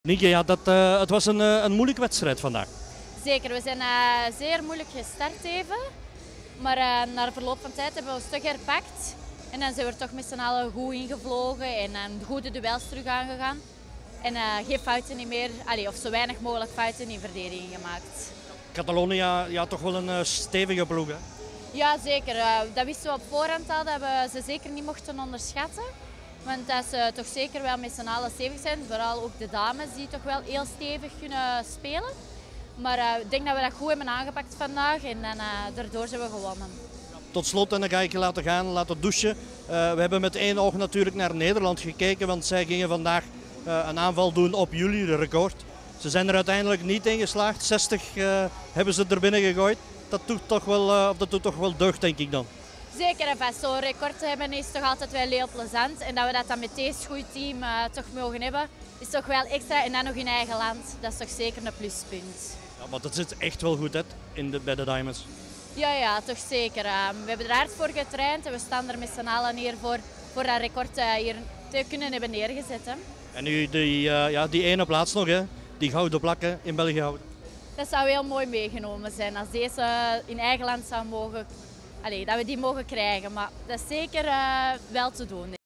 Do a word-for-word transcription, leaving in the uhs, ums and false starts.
Nieke, ja, dat, uh, het was een, uh, een moeilijke wedstrijd vandaag. Zeker, we zijn uh, zeer moeilijk gestart even. Maar uh, na verloop van tijd hebben we ons toch herpakt. En dan zijn we er toch met z'n allen goed ingevlogen en uh, goede duels terug aangegaan. En uh, geen fouten niet meer, allee, of zo weinig mogelijk fouten in verdediging gemaakt. Catalonië, ja, toch wel een uh, stevige ploeg, hè? Ja, zeker. Uh, dat wisten we op voorhand al, dat we ze zeker niet mochten onderschatten. Want dat ze toch zeker wel met z'n allen stevig zijn. Vooral ook de dames die toch wel heel stevig kunnen spelen. Maar uh, ik denk dat we dat goed hebben aangepakt vandaag en dan, uh, daardoor zijn we gewonnen. Tot slot, en dan ga ik je laten gaan, laten douchen. Uh, we hebben met één oog natuurlijk naar Nederland gekeken, want zij gingen vandaag uh, een aanval doen op jullie record. Ze zijn er uiteindelijk niet in geslaagd. zestig uh, hebben ze er binnen gegooid. Dat doet toch wel, uh, dat doet toch wel deugd, denk ik dan. Zeker en vast. Zo'n record hebben is toch altijd wel heel plezant. En dat we dat dan met deze goede team uh, toch mogen hebben, is toch wel extra. En dan nog in eigen land, dat is toch zeker een pluspunt. Ja, maar dat zit echt wel goed, hè, in de, bij de Diamonds. Ja, ja, toch zeker. Uh, we hebben er hard voor getraind en we staan er met z'n allen hier voor, voor dat record uh, hier te kunnen hebben neergezet. Hè. En nu die, uh, ja, die ene plaats nog, hè, die gouden plakken in België houden. Dat zou heel mooi meegenomen zijn als deze in eigen land zou mogen, allee, dat we die mogen krijgen. Maar dat is zeker uh, wel te doen.